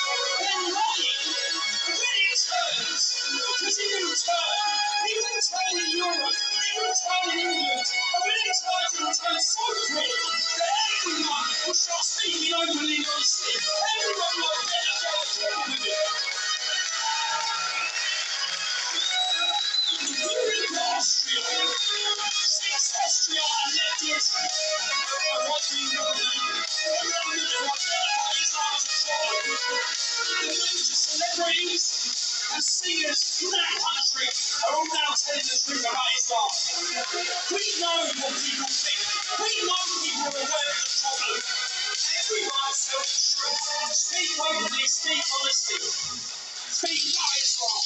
They're lying. When it turns, because it will turn. It will turn in Europe. It will turn in England. And when it turns, it will turn so quick that everyone will start speaking openly and honestly. Everyone will get a job with it. Austria. Since Austria elected a right-wing government, the major celebrities and singers in that country are all now telling the truth about Islam. We know what people think. We know people are aware of the problem. Everyone tells the truth. Speak openly, speak honestly. Speak about Islam.